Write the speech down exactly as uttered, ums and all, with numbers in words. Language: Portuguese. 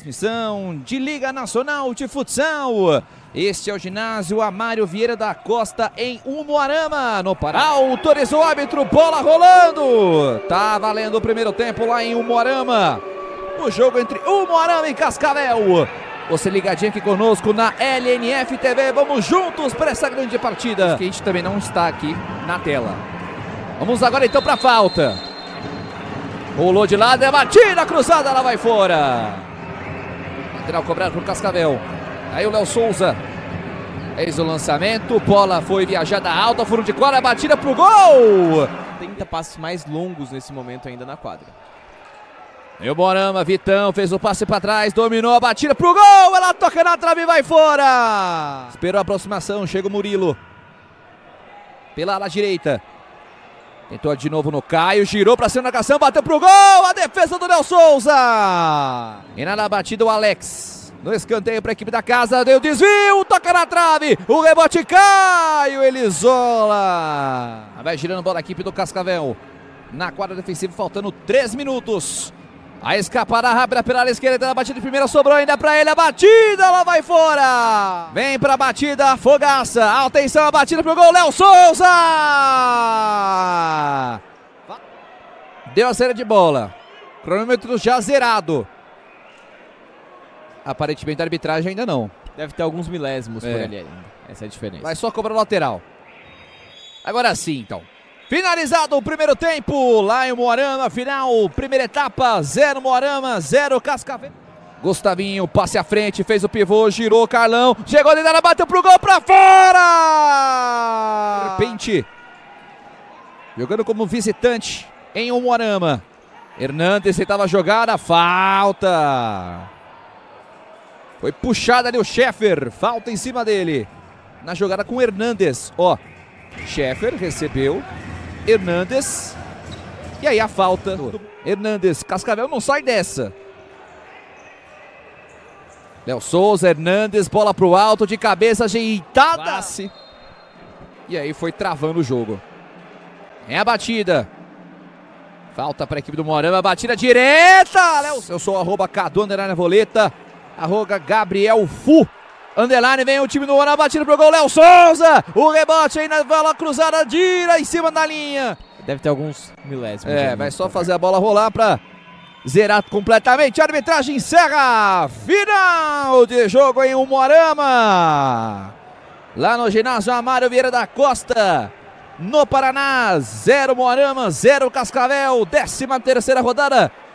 transmissão de Liga Nacional de Futsal. Este é o ginásio Amário Vieira da Costa em Umuarama, no Pará. Autorizou o árbitro, bola rolando. Tá valendo o primeiro tempo lá em Umuarama. O jogo entre Umuarama e Cascavel. Você ligadinho aqui conosco na L N F T V. Vamos juntos para essa grande partida. Que a gente também não está aqui na tela. Vamos agora então para a falta. Rolou de lado, é batida cruzada, ela vai fora. Lateral cobrado por Cascavel. Aí o Léo Souza. Eis o lançamento, bola foi viajada alta, furo de quadra, batida pro gol. trinta passos mais longos nesse momento ainda na quadra. E o Umuarama, Vitão fez o passe para trás, dominou a batida pro gol, ela toca na trave e vai fora. Esperou a aproximação, chega o Murilo. Pela ala direita. Tentou de novo no Caio, girou para cima da marcação, bateu pro gol, a defesa do Léo Souza. E na batida o Alex, no escanteio para a equipe da casa, deu desvio, toca na trave, o rebote Caio, ele isola. Vai girando bola a equipe do Cascavel. Na quadra defensiva, faltando três minutos. A escapada rápida pela área esquerda, a batida de primeira sobrou ainda para ele, a batida, ela vai fora. Vem para a batida, Fogaça, atenção, a batida pro gol, Léo Souza. Deu a saída de bola, cronômetro já zerado. Aparentemente a arbitragem ainda não. Deve ter alguns milésimos É. por ali ainda, essa é a diferença. Vai só cobrar o lateral. Agora sim, então. Finalizado o primeiro tempo, lá em Umuarama, final, primeira etapa, zero Umuarama, zero Cascavel. Gustavinho, passe à frente, fez o pivô, girou, Carlão, chegou dentro da área, bateu pro gol, pra fora! Serpente, jogando como visitante em Umuarama. Hernandes tentava jogar, a falta. Foi puxada ali o Scheffer, falta em cima dele. Na jogada com o Hernandes, ó. Scheffer recebeu. Hernandes. E aí a falta. Hernandes. Cascavel não sai dessa. Léo Souza, Hernandes, bola pro alto, de cabeça ajeitada. Passe. E aí foi travando o jogo. É a batida. Falta para a equipe do Umuarama. Batida direta. Léo. Eu sou o arroba Cadu Underline Voleta. Arroba Gabriel Fu. Underline, vem o time do Umuarama, batida pro gol, Léo Souza, o rebote aí na bola cruzada, gira em cima da linha. Deve ter alguns milésimos. É, vai só fazer a bola rolar pra zerar completamente. A arbitragem encerra, final de jogo em Umuarama. Lá no ginásio Amário Vieira da Costa, no Paraná, zero Umuarama, zero Cascavel, décima terceira rodada